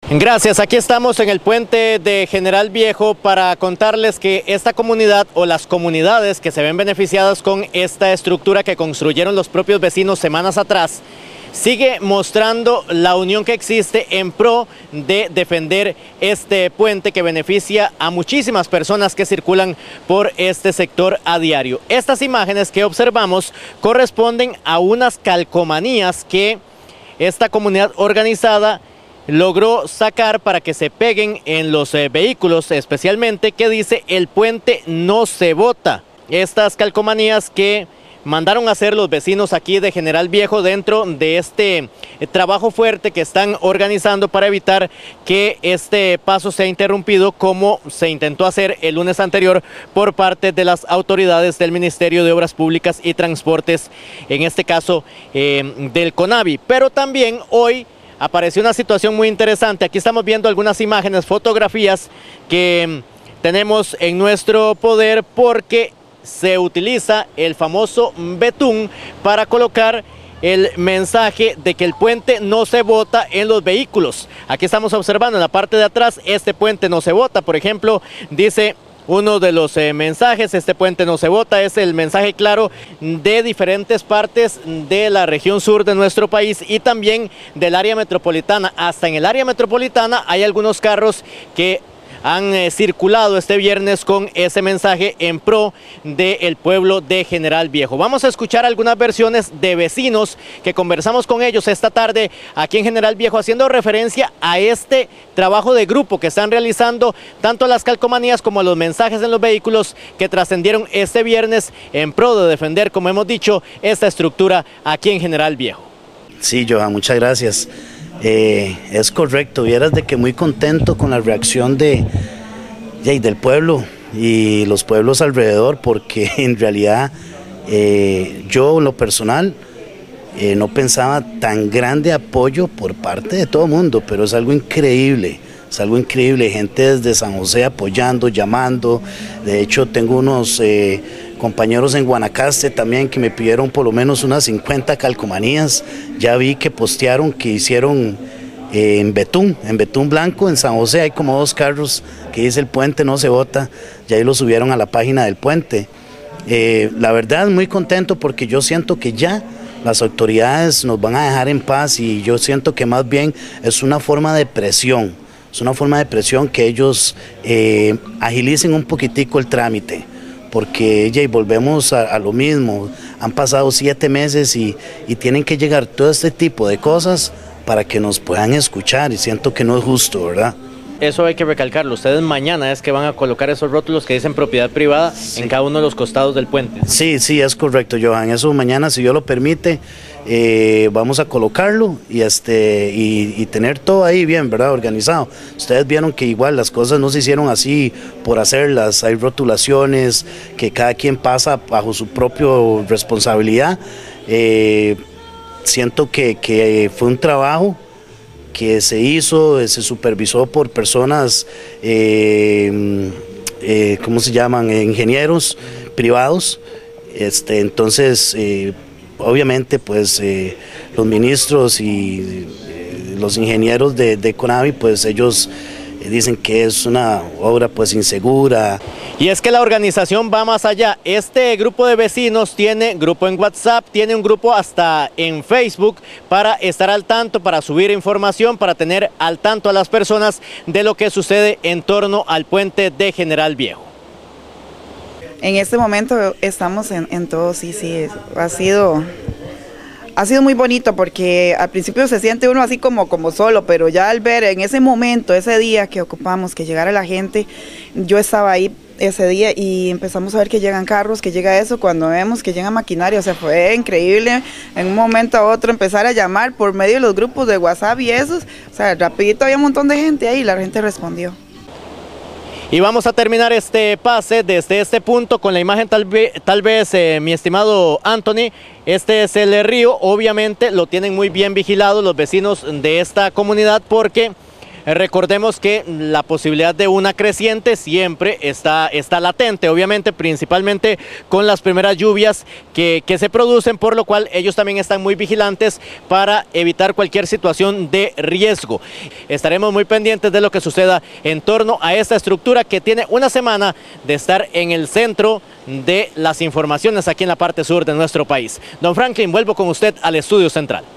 Gracias, aquí estamos en el puente de General Viejo para contarles que esta comunidad o las comunidades que se ven beneficiadas con esta estructura que construyeron los propios vecinos semanas atrás, sigue mostrando la unión que existe en pro de defender este puente que beneficia a muchísimas personas que circulan por este sector a diario. Estas imágenes que observamos corresponden a unas calcomanías que esta comunidad organizada logró sacar para que se peguen en los vehículos, especialmente que dice "el puente no se bota". Estas calcomanías que mandaron a hacer los vecinos aquí de General Viejo dentro de este trabajo fuerte que están organizando para evitar que este paso sea interrumpido, como se intentó hacer el lunes anterior por parte de las autoridades del Ministerio de Obras Públicas y Transportes, en este caso del CONAVI. Pero también hoy apareció una situación muy interesante. Aquí estamos viendo algunas imágenes, fotografías que tenemos en nuestro poder, porque se utiliza el famoso betún para colocar el mensaje de que el puente no se bota en los vehículos. Aquí estamos observando en la parte de atrás: este puente no se bota. Por ejemplo, dice uno de los mensajes: este puente no se bota. Es el mensaje claro de diferentes partes de la región sur de nuestro país y también del área metropolitana. Hasta en el área metropolitana hay algunos carros que han circulado este viernes con ese mensaje en pro del pueblo de General Viejo. Vamos a escuchar algunas versiones de vecinos que conversamos con ellos esta tarde aquí en General Viejo, haciendo referencia a este trabajo de grupo que están realizando, tanto a las calcomanías como a los mensajes en los vehículos que trascendieron este viernes en pro de defender, como hemos dicho, esta estructura aquí en General Viejo. Sí, Johan, muchas gracias. Es correcto, vieras de que muy contento con la reacción del pueblo y los pueblos alrededor, porque en realidad yo en lo personal no pensaba tan grande apoyo por parte de todo el mundo, pero es algo increíble. Es algo increíble, gente desde San José apoyando, llamando. De hecho, tengo unos compañeros en Guanacaste también que me pidieron por lo menos unas 50 calcomanías. Ya vi que postearon, que hicieron en betún blanco en San José. Hay como 2 carros que dice "el puente no se bota", y ahí lo subieron a la página del puente. La verdad, muy contento, porque yo siento que ya las autoridades nos van a dejar en paz, y yo siento que más bien es una forma de presión. Es una forma de presión que ellos agilicen un poquitico el trámite, porque volvemos a lo mismo. Han pasado 7 meses y tienen que llegar todo este tipo de cosas para que nos puedan escuchar, y siento que no es justo, ¿verdad? Eso hay que recalcarlo. Ustedes mañana es que van a colocar esos rótulos que dicen propiedad privada, sí, en cada uno de los costados del puente. Sí, es correcto, Johan. Eso mañana, si Dios lo permite, vamos a colocarlo y tener todo ahí bien, ¿verdad? Organizado. Ustedes vieron que igual las cosas no se hicieron así por hacerlas. Hay rotulaciones que cada quien pasa bajo su propia responsabilidad. Siento que fue un trabajo que se hizo, se supervisó por personas, ¿cómo se llaman? Ingenieros privados. Entonces, obviamente, pues los ministros y los ingenieros de CONAVI, pues ellos dicen que es una obra pues insegura. Y es que la organización va más allá. Este grupo de vecinos tiene grupo en WhatsApp, tiene un grupo hasta en Facebook para estar al tanto, para subir información, para tener al tanto a las personas de lo que sucede en torno al puente de General Viejo. En este momento estamos en todo, sí, ha sido muy bonito, porque al principio se siente uno así como solo, pero ya al ver en ese momento, ese día que ocupamos, que llegara la gente, yo estaba ahí ese día y empezamos a ver que llegan carros, que llega eso, cuando vemos que llega maquinaria, o sea, fue increíble en un momento a otro empezar a llamar por medio de los grupos de WhatsApp y esos, o sea, rapidito había un montón de gente ahí y la gente respondió. Y vamos a terminar este pase desde este punto con la imagen tal vez mi estimado Anthony. Este es el río, obviamente lo tienen muy bien vigilado los vecinos de esta comunidad, porque Recordemos que la posibilidad de una creciente siempre está latente, obviamente, principalmente con las primeras lluvias que se producen, por lo cual ellos también están muy vigilantes para evitar cualquier situación de riesgo. Estaremos muy pendientes de lo que suceda en torno a esta estructura que tiene una semana de estar en el centro de las informaciones aquí en la parte sur de nuestro país. Don Franklin, vuelvo con usted al estudio central.